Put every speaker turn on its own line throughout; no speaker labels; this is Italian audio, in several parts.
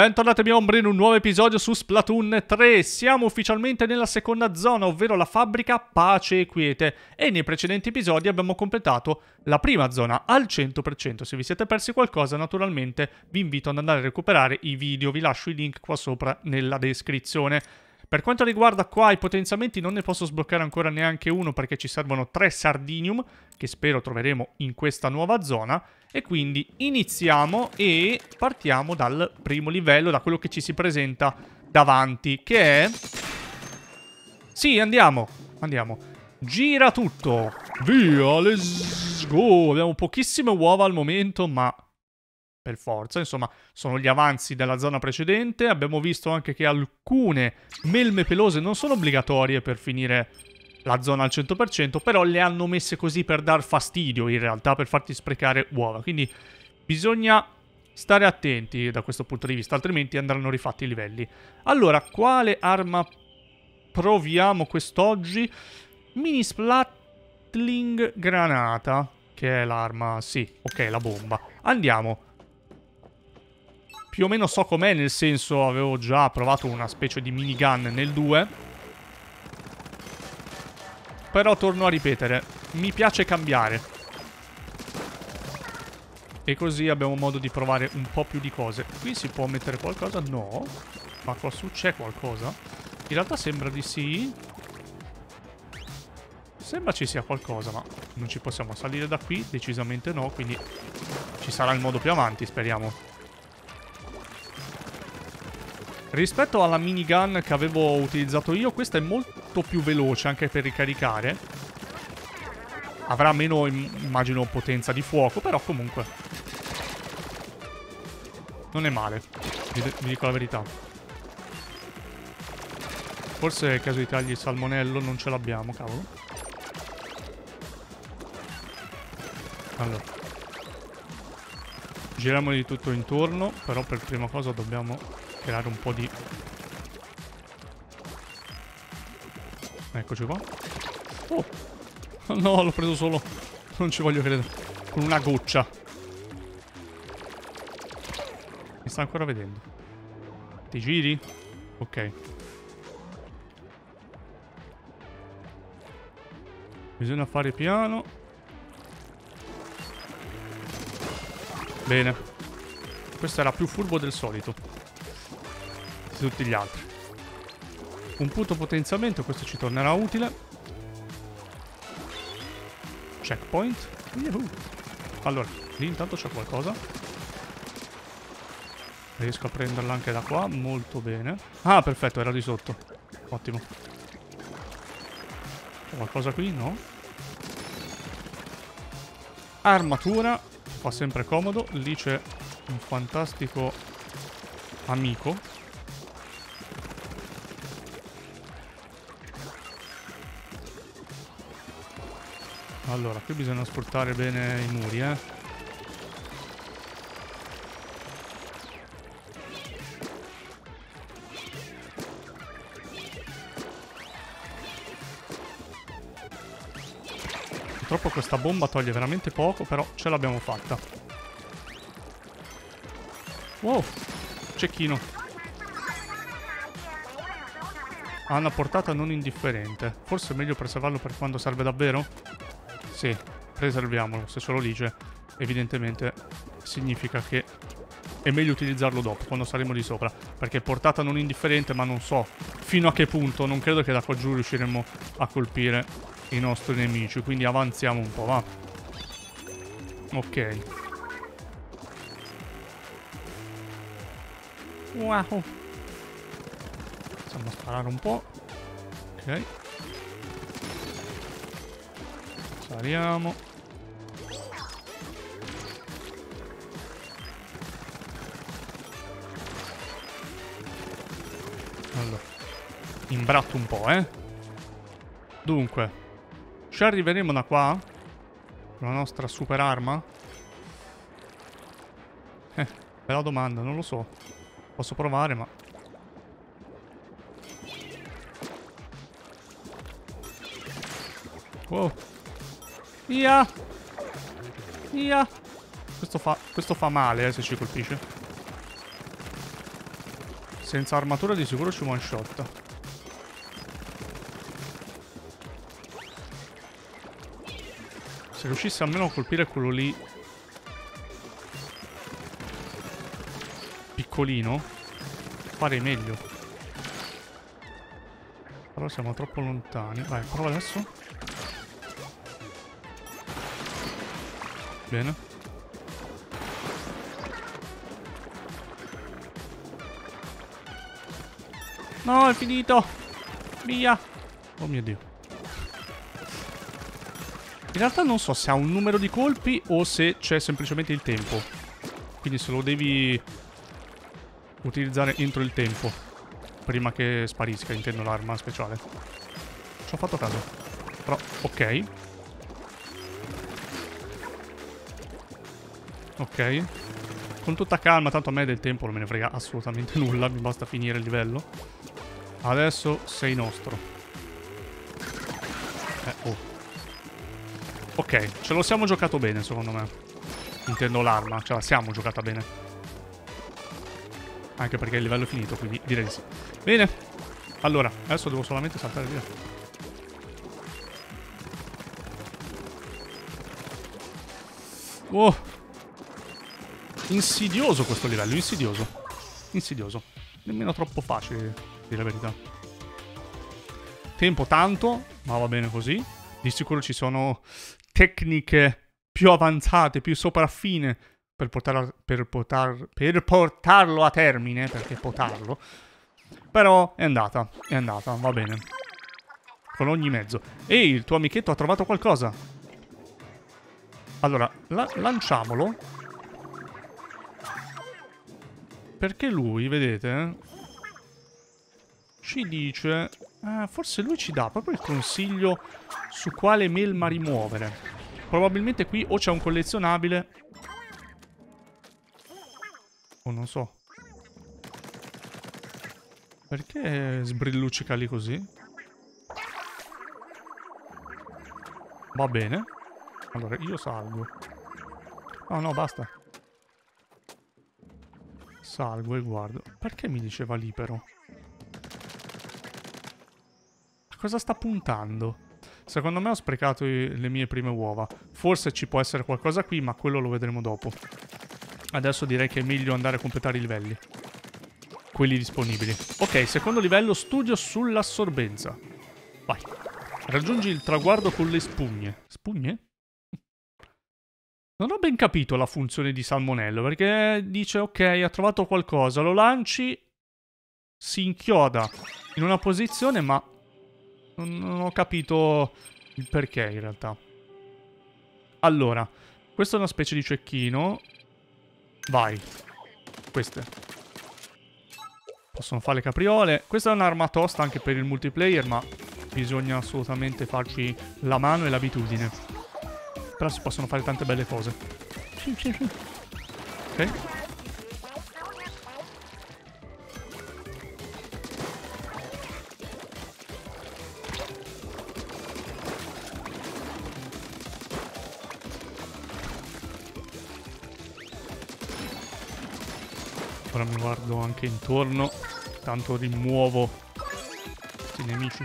Bentornati miei ombri in un nuovo episodio su Splatoon 3. Siamo ufficialmente nella seconda zona, ovvero la fabbrica Pace e Quiete. E nei precedenti episodi abbiamo completato la prima zona al 100%. Se vi siete persi qualcosa, naturalmente vi invito ad andare a recuperare i video. Vi lascio i link qua sopra nella descrizione. Per quanto riguarda qua i potenziamenti, non ne posso sbloccare ancora neanche uno perché ci servono 3 Sardinium, che spero troveremo in questa nuova zona. E quindi iniziamo e partiamo dal primo livello, da quello che ci si presenta davanti, che è... Sì, andiamo. Gira tutto. Via, let's go. Abbiamo pochissime uova al momento, ma... per forza, insomma, sono gli avanzi della zona precedente. Abbiamo visto anche che alcune melme pelose non sono obbligatorie per finire la zona al 100%, però le hanno messe così per dar fastidio, in realtà, per farti sprecare uova. Quindi bisogna stare attenti da questo punto di vista, altrimenti andranno rifatti i livelli. Allora, quale arma proviamo quest'oggi? Mini Splatling Granata, che è l'arma... sì, ok, la bomba. Andiamo. Più o meno so com'è, nel senso avevo già provato una specie di minigun nel 2. Però torno a ripetere, mi piace cambiare. E così abbiamo modo di provare un po' più di cose. Qui si può mettere qualcosa? No. Ma qua su c'è qualcosa? In realtà sembra di sì. Sembra ci sia qualcosa, ma non ci possiamo salire da qui. Decisamente no, quindi ci sarà il modo più avanti, speriamo. Rispetto alla minigun che avevo utilizzato io, questa è molto più veloce anche per ricaricare. Avrà meno, immagino, potenza di fuoco, però comunque non è male, vi dico la verità. Forse è il caso di tagliare il salmonello, non ce l'abbiamo, cavolo. Allora, giriamo di tutto intorno, però per prima cosa dobbiamo... creare un po' di... eccoci qua. Oh! No, l'ho preso solo. Non ci voglio credere. Con una goccia. Mi sta ancora vedendo. Ti giri? Ok. Bisogna fare piano. Bene. Questo era più furbo del solito. Tutti gli altri. Un punto potenziamento, questo ci tornerà utile. Checkpoint. Allora, lì intanto c'è qualcosa. Riesco a prenderla anche da qua, molto bene. Ah, perfetto, era di sotto. Ottimo. C'è qualcosa qui? No. Armatura, fa sempre comodo. Lì c'è un fantastico amico. Allora, qui bisogna sfruttare bene i muri, Purtroppo questa bomba toglie veramente poco, però ce l'abbiamo fatta. Wow, cecchino. Ha una portata non indifferente. Forse è meglio preservarlo per quando serve davvero? Sì, preserviamolo. Se solo lì c'è, evidentemente significa che è meglio utilizzarlo dopo, quando saremo di sopra. Perché portata non indifferente, ma non so fino a che punto. Non credo che da qua giù riusciremo a colpire i nostri nemici. Quindi avanziamo un po', va. Ok. Wow. Iniziamo a sparare un po'. Ok. Saliamo. Allora, imbratto un po', Dunque, ci arriveremo da qua? Con la nostra super arma? Bella domanda, non lo so. Posso provare, ma... wow. Via! Via! Questo fa male, se ci colpisce. Senza armatura di sicuro ci one shot. Se riuscissi almeno a colpire quello lì piccolino, farei meglio. Però siamo troppo lontani. Vai, prova adesso. Bene. No, è finito. Via. Oh mio Dio. In realtà non so se ha un numero di colpi o se c'è semplicemente il tempo. Quindi se lo devi utilizzare entro il tempo. Prima che sparisca, intendo l'arma speciale. Ci ho fatto caso. Però, ok. Ok. Con tutta calma, tanto a me del tempo non me ne frega assolutamente nulla. Mi basta finire il livello. Adesso sei nostro. Oh. Ok, ce lo siamo giocato bene, secondo me. Intendo l'arma, ce la siamo giocata bene. Anche perché il livello è finito, quindi direi di sì. Bene. Allora, adesso devo solamente saltare via. Oh. Insidioso questo livello, insidioso. Insidioso. Nemmeno troppo facile, dire la verità. Tempo tanto, ma va bene così. Di sicuro ci sono tecniche più avanzate, più sopraffine per portarlo a termine, perché potarlo. Però è andata, va bene. Con ogni mezzo. Ehi, il tuo amichetto ha trovato qualcosa. Allora, lanciamolo. Perché lui, vedete, ci dice... forse lui ci dà proprio il consiglio su quale melma rimuovere. Probabilmente qui o c'è un collezionabile o non so. Perché sbrilluccica lì così? Va bene. Allora, io salgo. No, basta. Salgo e guardo. Perché mi diceva lì però? A cosa sta puntando? Secondo me ho sprecato le mie prime uova. Forse ci può essere qualcosa qui, ma quello lo vedremo dopo. Adesso direi che è meglio andare a completare i livelli. Quelli disponibili. Ok, secondo livello, studio sull'assorbenza. Vai. Raggiungi il traguardo con le spugne. Spugne? Non ho ben capito la funzione di salmonello, perché dice, ok, ha trovato qualcosa, lo lanci, si inchioda in una posizione, ma non ho capito il perché in realtà. Allora, questa è una specie di cecchino. Vai. Queste. Possono fare le capriole. Questa è un'arma tosta anche per il multiplayer, ma bisogna assolutamente farci la mano e l'abitudine. Però si possono fare tante belle cose. Ok. Ora mi guardo anche intorno. Tanto rimuovo questi nemici.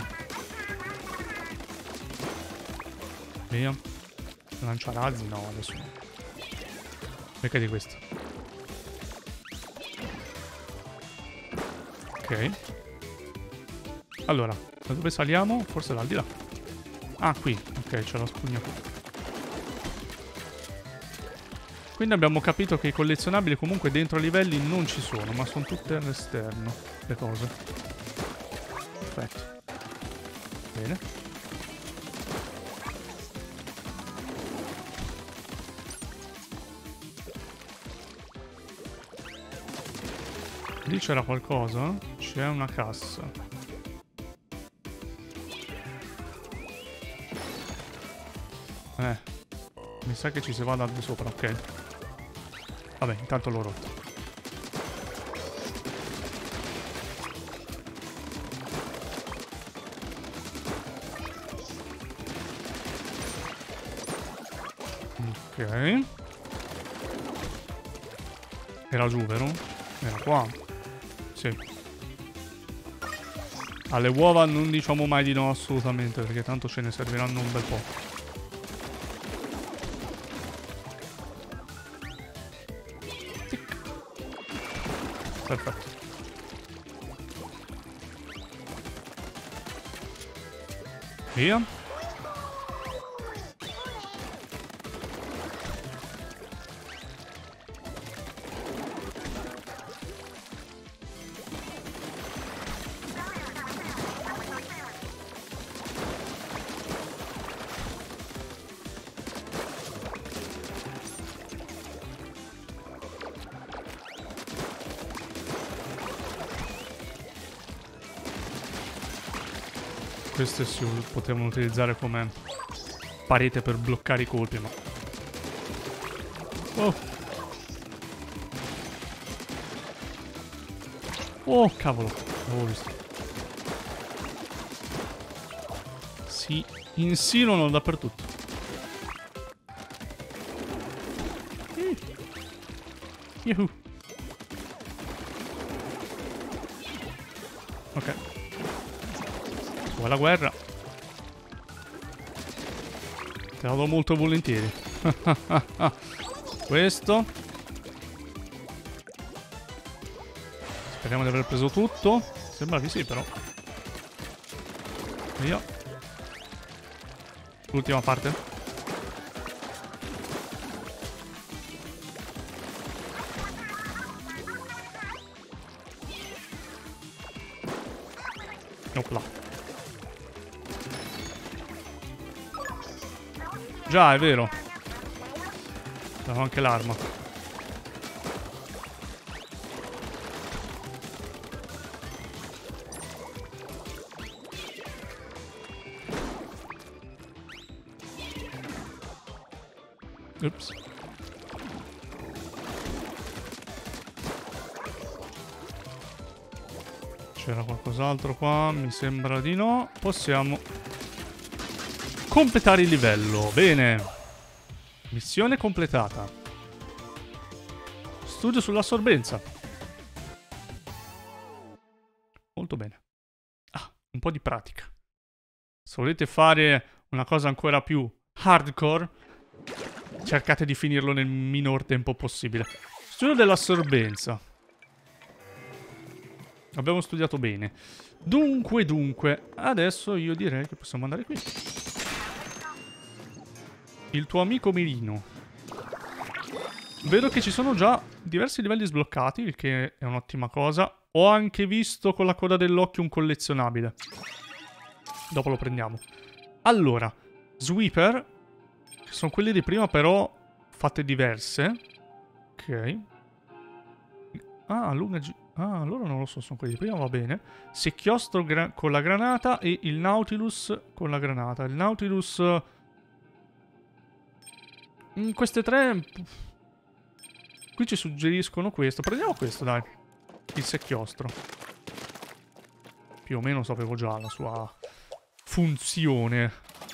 Via. Lanciarazzi? No, adesso no. Perché di questo? Ok. Allora, da dove saliamo? Forse da al di là. Ah, qui. Ok, c'è la spugna qui. Quindi abbiamo capito che i collezionabili comunque dentro i livelli non ci sono, ma sono tutte all'esterno le cose. Perfetto. Bene. Lì c'era qualcosa? C'è una cassa. Mi sa che ci si va da di sopra, ok. Vabbè, intanto l'ho rotto. Ok. Era giù, vero? Era qua. Sì. Alle uova non diciamo mai di no assolutamente, perché tanto ce ne serviranno un bel po'. Tic. Perfetto. Via. Queste si potevano utilizzare come parete per bloccare i colpi, ma... Oh! Oh, cavolo! L'avevo visto. Si insinuano dappertutto. Yuhu! Ok. Vuoi la guerra? Te la do molto volentieri. Questo. Speriamo di aver preso tutto. Sembra di sì, però. Via. L'ultima parte. Opla. Già, è vero. Avevo anche l'arma. Ups. C'era qualcos'altro qua? Mi sembra di no. Possiamo completare il livello. Bene. Missione completata. Studio sull'assorbenza. Molto bene. Ah, un po' di pratica. Se volete fare una cosa ancora più hardcore, cercate di finirlo nel minor tempo possibile. Studio dell'assorbenza. Abbiamo studiato bene. Dunque, adesso io direi che possiamo andare qui. Il tuo amico Mirino. Vedo che ci sono già diversi livelli sbloccati, il che è un'ottima cosa. Ho anche visto con la coda dell'occhio un collezionabile. Dopo lo prendiamo. Allora, Sweeper, che sono quelli di prima però fatte diverse. Ok. Ah, allora non lo so, sono quelli di prima, va bene. Secchiostro con la granata e il Nautilus con la granata. Il Nautilus... queste tre... Qui ci suggeriscono questo. Prendiamo questo, dai. Il secchiostro. Più o meno sapevo già la sua funzione.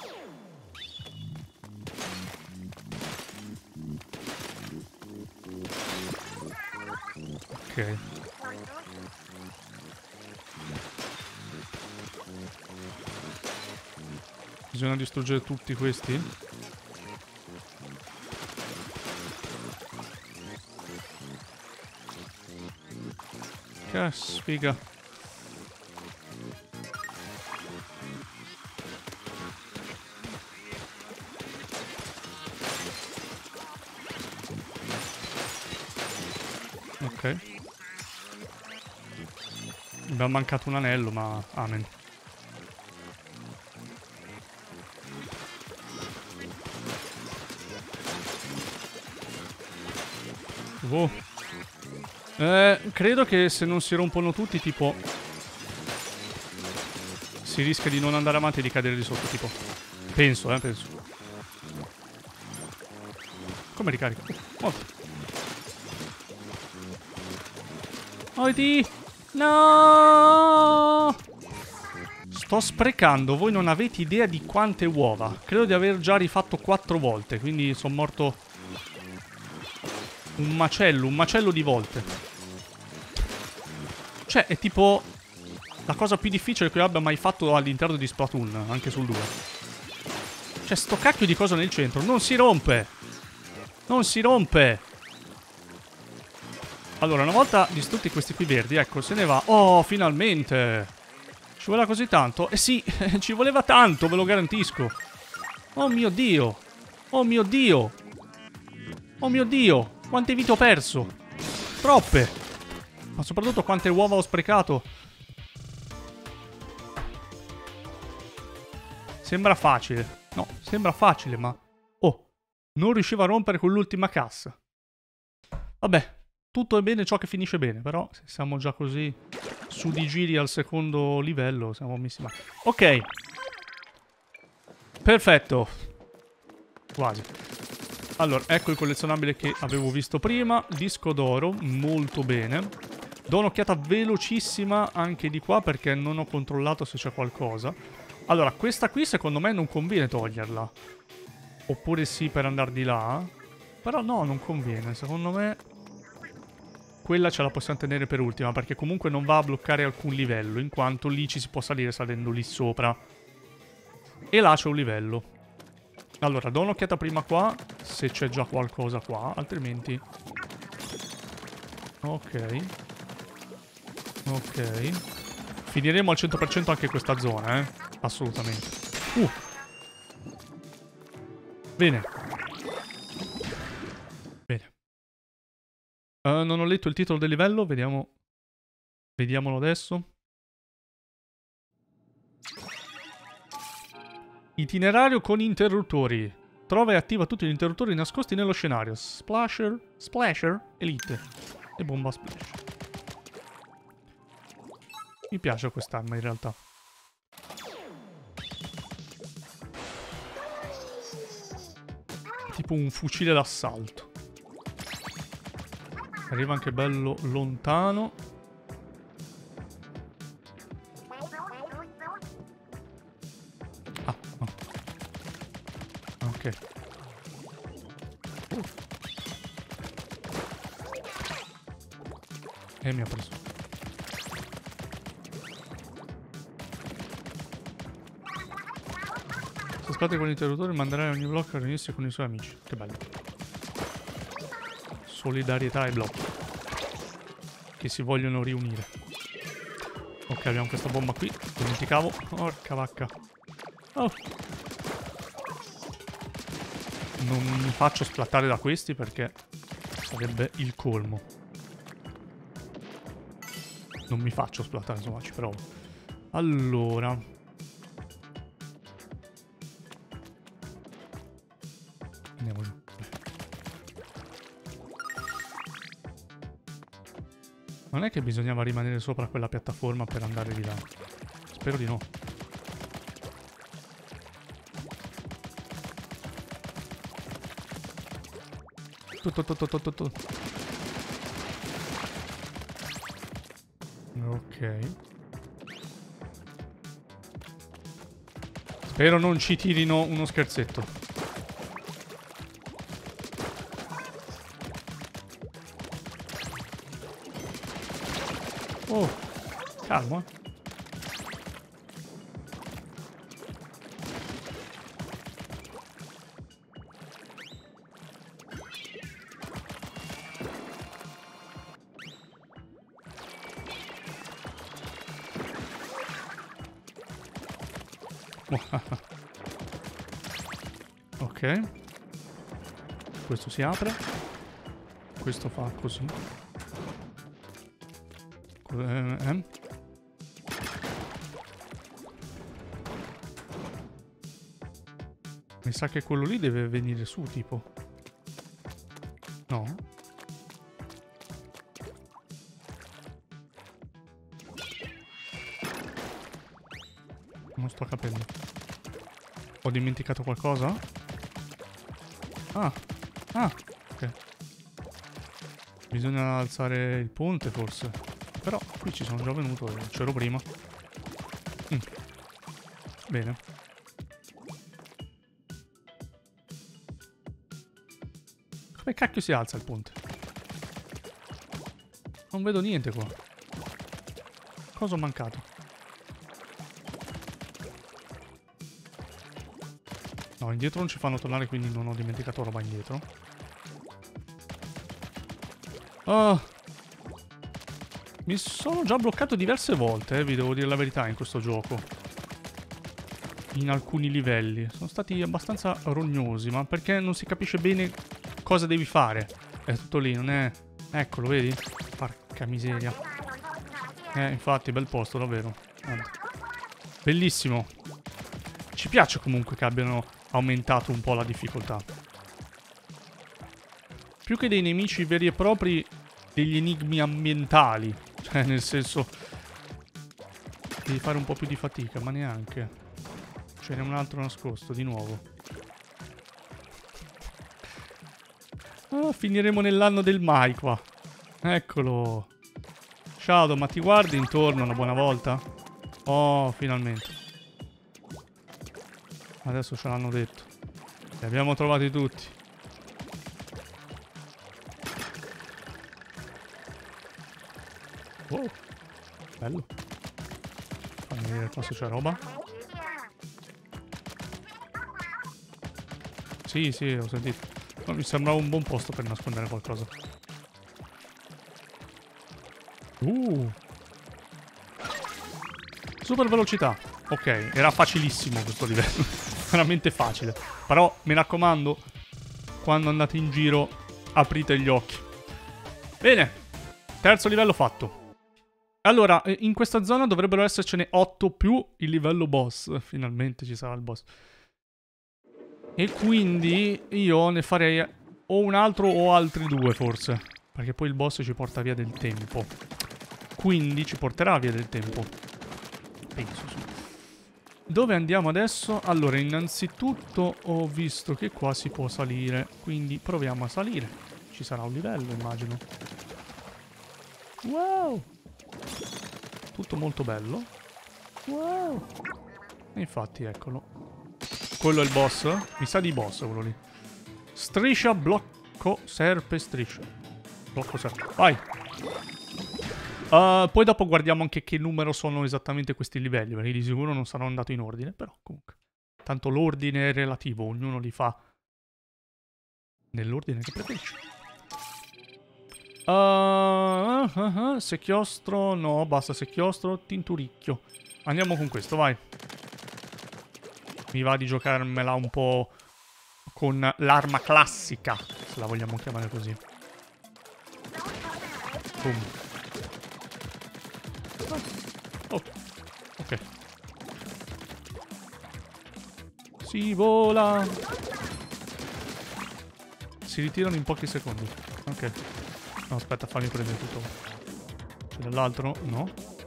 Ok. Bisogna distruggere tutti questi? Che sfiga. Ok. Mi è mancato un anello, ma... Amen. Oh. Credo che se non si rompono tutti, tipo... Si rischia di non andare avanti e di cadere di sotto, tipo. Penso, penso. Come ricarica? Molto. Oiti! No! Sto sprecando, voi non avete idea di quante uova. Credo di aver già rifatto 4 volte, quindi sono morto un macello di volte. Cioè, è tipo la cosa più difficile che io abbia mai fatto all'interno di Splatoon, anche sul 2. Cioè, sto cacchio di cosa nel centro non si rompe. Non si rompe. Allora, una volta distrutti questi qui verdi, ecco, se ne va. Oh, finalmente. Ci voleva così tanto? Eh sì, ci voleva tanto, ve lo garantisco. Oh mio Dio. Oh mio Dio. Oh mio Dio. Quante vite ho perso. Troppe. Ma soprattutto quante uova ho sprecato. Sembra facile. No, sembra facile, ma... Oh, non riuscivo a rompere con l'ultima cassa. Vabbè, tutto è bene ciò che finisce bene, però se siamo già così su di giri al secondo livello, siamo messi male. Ok. Perfetto. Quasi. Allora, ecco il collezionabile che avevo visto prima. Disco d'oro, molto bene. Do un'occhiata velocissima anche di qua perché non ho controllato se c'è qualcosa. Allora, questa qui secondo me non conviene toglierla. Oppure sì per andare di là. Però no, non conviene. Secondo me quella ce la possiamo tenere per ultima, perché comunque non va a bloccare alcun livello, in quanto lì ci si può salire salendo lì sopra. E là c'è un livello. Allora, do un'occhiata prima qua, se c'è già qualcosa qua, altrimenti... Ok. Ok. Finiremo al 100% anche questa zona, assolutamente. Bene. Bene. Non ho letto il titolo del livello, vediamo. Vediamolo adesso. Itinerario con interruttori. Trova e attiva tutti gli interruttori nascosti nello scenario. Splasher, Elite e bomba splash. Mi piace quest'arma in realtà. Tipo un fucile d'assalto. Arriva anche bello lontano. Ah, no. Ok. E mi ha preso. Se scotti con l'interruttore manderai ogni blocco a riunirsi con i suoi amici. Che bello. Solidarietà ai blocchi che si vogliono riunire. Ok, abbiamo questa bomba qui. Dimenticavo. Porca vacca. Oh. Non mi faccio splattare da questi perché sarebbe il colmo. Non mi faccio splattare, insomma, ci provo. Allora. Andiamo giù. Non è che bisognava rimanere sopra quella piattaforma per andare di là. Spero di no. Ok. Spero non ci tirino uno scherzetto. Oh, calmo, Ok. Questo si apre. Questo fa così. Mi sa che quello lì deve venire su, tipo. No? Non sto capendo. Ho dimenticato qualcosa? Ah. Ah, ok. Bisogna alzare il ponte, forse. Però qui ci sono già venuto e c'ero prima. Bene. Come cacchio si alza il ponte? Non vedo niente qua. Cosa ho mancato? No, indietro non ci fanno tornare, quindi non ho dimenticato roba indietro. Ah, mi sono già bloccato diverse volte, vi devo dire la verità, in questo gioco. In alcuni livelli. Sono stati abbastanza rognosi, ma perché non si capisce bene cosa devi fare. È tutto lì, non è... Eccolo, vedi? Porca miseria. Infatti, bel posto, davvero. Guarda. Bellissimo. Ci piace comunque che abbiano aumentato un po' la difficoltà. Più che dei nemici veri e propri, degli enigmi ambientali. Cioè, nel senso... Devi fare un po' più di fatica, ma neanche. Ce n'è un altro nascosto, di nuovo. Finiremo nell'anno del mai qua. Eccolo. Shadow, ma ti guardi intorno una buona volta? Oh, finalmente. Adesso ce l'hanno detto. Li abbiamo trovati tutti. Wow. Bello. Fammi vedere qua se c'è roba. Sì, sì, ho sentito. No, mi sembrava un buon posto per nascondere qualcosa. Super velocità. Ok, era facilissimo questo livello. Veramente facile. Però, mi raccomando, quando andate in giro, aprite gli occhi. Bene. Terzo livello fatto. Allora, in questa zona dovrebbero essercene 8 più il livello boss. Finalmente ci sarà il boss. E quindi io ne farei o un altro o altri 2 forse. Perché poi il boss ci porta via del tempo. Quindi ci porterà via del tempo. Penso sì. Dove andiamo adesso? Allora, innanzitutto ho visto che qua si può salire. Quindi proviamo a salire. Ci sarà un livello, immagino. Wow! Tutto molto bello. Wow! E infatti, eccolo. Quello è il boss? Mi sa di boss quello lì. Striscia, blocco, serpe, striscia. Blocco, serpe. Vai! Poi dopo guardiamo anche che numero sono esattamente questi livelli, perché di sicuro non saranno andati in ordine, però comunque. Tanto l'ordine è relativo, ognuno li fa nell'ordine che preferisce. Secchiostro, no, basta secchiostro, tinturicchio. Andiamo con questo, vai. Mi va di giocarmela un po' con l'arma classica, se la vogliamo chiamare così. Boom. Oh. Ok. Si vola. Si ritirano in pochi secondi. Ok. No, aspetta, fammi prendere tutto. C'è dell'altro? No.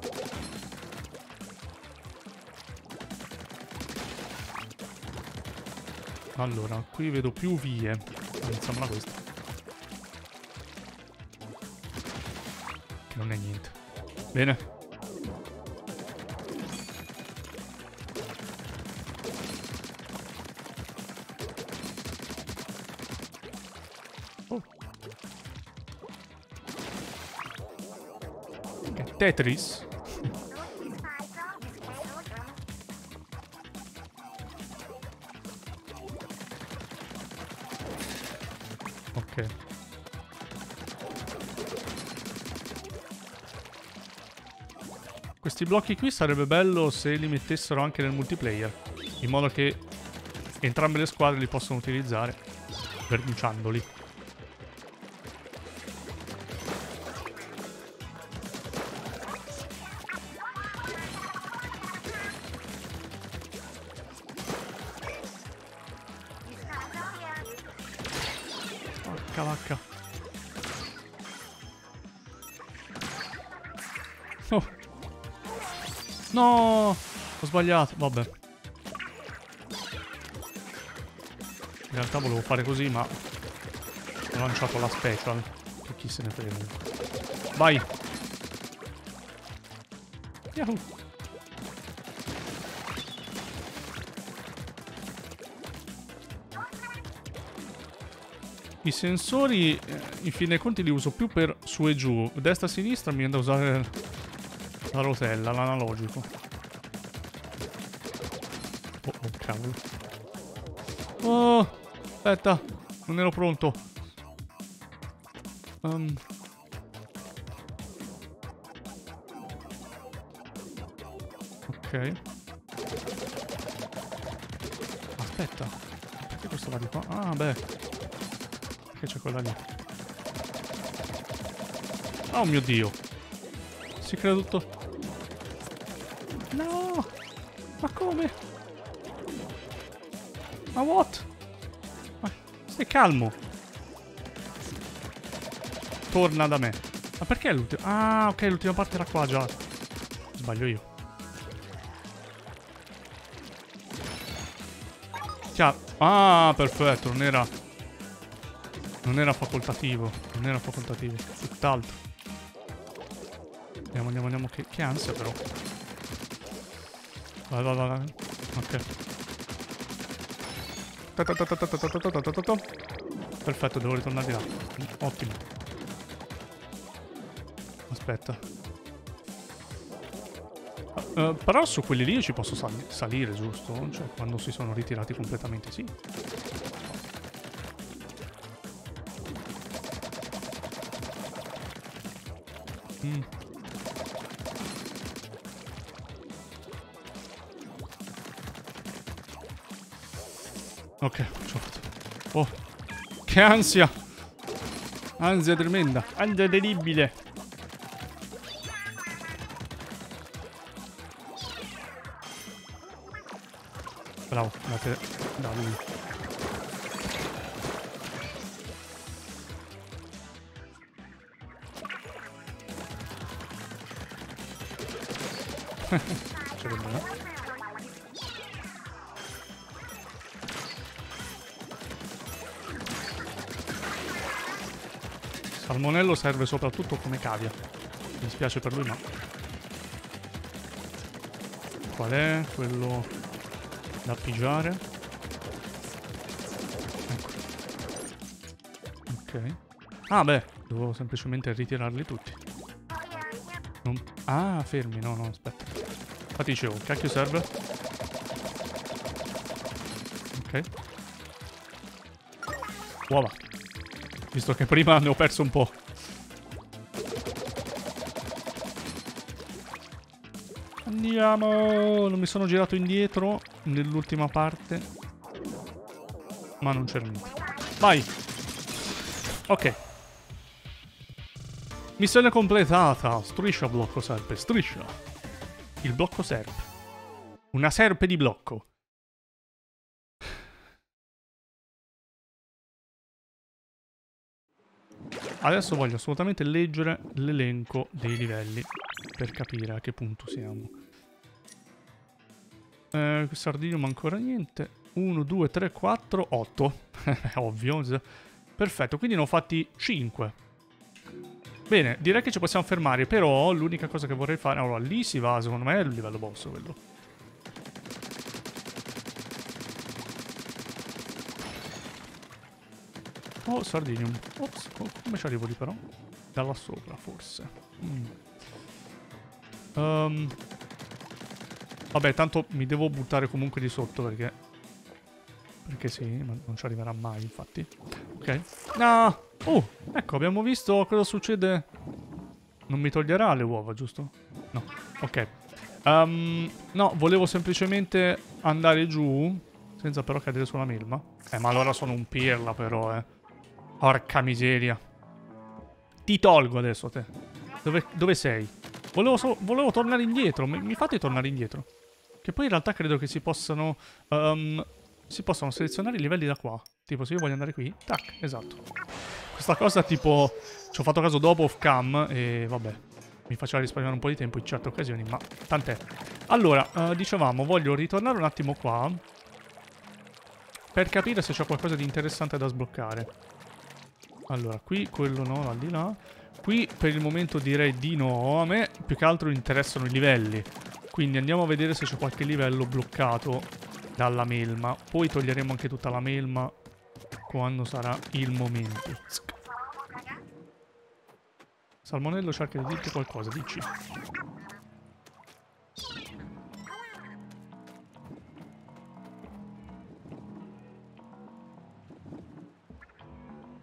Allora, qui vedo più vie. Iniziamo da questa. Che non è niente. Bene. Oh. Che Tetris? Ok. Questi blocchi qui sarebbe bello se li mettessero anche nel multiplayer, in modo che entrambe le squadre li possono utilizzare, vernuciandoli. Porca vacca. Oh. No, ho sbagliato, vabbè. In realtà volevo fare così, ma ho lanciato la special, che chi se ne frega. Vai. Yahoo. I sensori, in fin dei conti, li uso più per su e giù. Destra e sinistra mi viene da usare la rotella, l'analogico. Oh, cavolo. Oh, aspetta, non ero pronto. Ok. Aspetta. Perché questo va di qua? Ah, beh. Perché c'è quella lì? Oh mio Dio. Si crede tutto... No! Ma come? Ma what? Ma stai calmo. Torna da me. Ma perché l'ultima? Ah, ok, l'ultima parte era qua già. Sbaglio io. Chiaro. Ah, perfetto, non era... Non era facoltativo. Non era facoltativo. Tutt'altro. Andiamo, andiamo, andiamo. Che ansia però. Vai, vai, vai, vai. Ok. Perfetto, devo ritornare di là. Ottimo. Aspetta. Però su quelli lì io ci posso salire, giusto? Cioè, quando si sono ritirati completamente, sì. Ok, ce l'ho fatto. Oh, che ansia! Ansia tremenda. Ansia terribile. Bravo, andate da lui. C'è da me. Salmonello serve soprattutto come cavia. Mi dispiace per lui, ma... Qual è? Quello da pigiare. Ecco. Ok. Ah, beh, devo semplicemente ritirarli tutti. Non... Ah, fermi, no, no, aspetta. Infatti dicevo, cacchio serve? Ok. Uova. Visto che prima ne ho perso un po'. Andiamo! Non mi sono girato indietro nell'ultima parte. Ma non c'era niente. Vai! Ok. Missione completata. Striscia blocco serpe. Striscia. Il blocco serpe. Una serpe di blocco. Adesso voglio assolutamente leggere l'elenco dei livelli per capire a che punto siamo. Sardinium ancora niente. 1, 2, 3, 4, 8. Ovvio. Perfetto, quindi ne ho fatti 5. Bene, direi che ci possiamo fermare, però l'unica cosa che vorrei fare... Allora, lì si va, secondo me, è il livello boss quello. Oh, Sardinium. Ops, oh, come ci arrivo lì però? Dalla sopra, forse. Vabbè, tanto mi devo buttare comunque di sotto perché... Perché sì, ma non ci arriverà mai, infatti. Ok. No! Oh, ecco, abbiamo visto cosa succede. Non mi toglierà le uova, giusto? No. Ok. No, volevo semplicemente andare giù, senza però cadere sulla melma. Ma allora sono un pirla però, Porca miseria. Ti tolgo adesso, te. Dove sei? Volevo tornare indietro. Mi fate tornare indietro? Che poi in realtà credo che si possano... si possono selezionare i livelli da qua. Tipo, se io voglio andare qui... Tac, esatto. Questa cosa, tipo... Ci ho fatto caso dopo off cam e vabbè. Mi faceva risparmiare un po' di tempo in certe occasioni, ma tant'è. Allora, dicevamo, voglio ritornare un attimo qua per capire se c'è qualcosa di interessante da sbloccare. Allora, qui quello no, al di là. Qui per il momento direi di no. A me più che altro interessano i livelli. Quindi andiamo a vedere se c'è qualche livello bloccato dalla melma. Poi toglieremo anche tutta la melma quando sarà il momento. Salmonello cerca di dirti qualcosa, dici.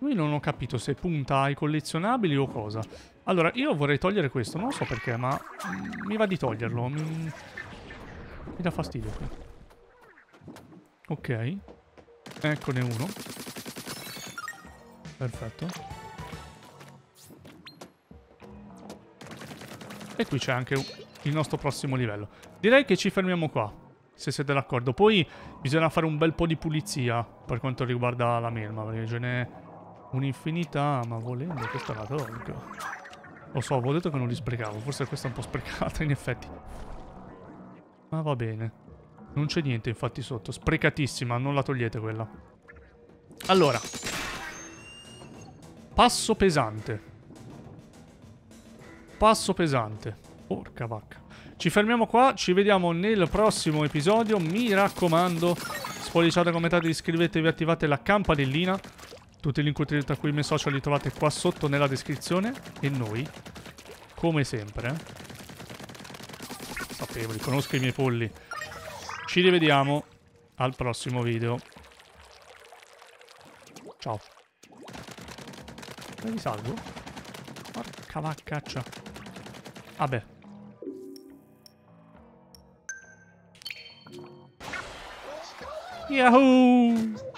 Lui non ho capito se punta ai collezionabili o cosa. Allora, io vorrei togliere questo, non so perché, ma mi va di toglierlo. Mi dà fastidio qui. Ok. Eccone uno. Perfetto. E qui c'è anche il nostro prossimo livello. Direi che ci fermiamo qua, se siete d'accordo. Poi bisogna fare un bel po' di pulizia per quanto riguarda la melma, perché ce n'è un'infinità, ma volendo questa la tolgo. Lo so, avevo detto che non li sprecavo, forse questa è un po' sprecata in effetti. Ma va bene. Non c'è niente infatti sotto, sprecatissima, non la togliete quella. Allora. Passo pesante. Passo pesante. Porca vacca. Ci fermiamo qua, ci vediamo nel prossimo episodio. Mi raccomando, spolliciate, commentate, iscrivetevi, attivate la campanellina. Tutti i link utili tra cui i miei social li trovate qua sotto nella descrizione. E noi, come sempre, sapevo, conosco i miei polli. Ci rivediamo al prossimo video. Ciao. Dove vi salgo? Porca vaccaccia. Vabbè. Yahoo!